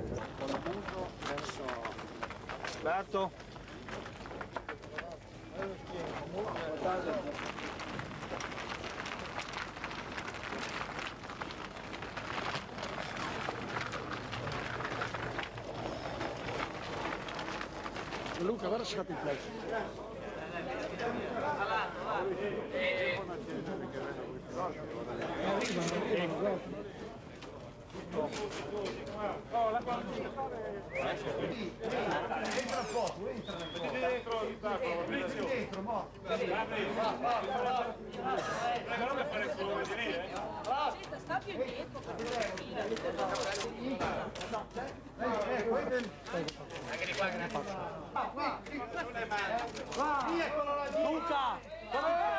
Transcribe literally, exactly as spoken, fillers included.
con il muso verso Berto. Luca, guarda scappa il flash. Oh, la entra poco, entra nel poco. Dentro il tavolo, dentro, mo. Prego, non fare solo vedere. Sta più indietro. Anche di qua, grazie. Qua, qui, non è male. Qua, eccolo là. Luca!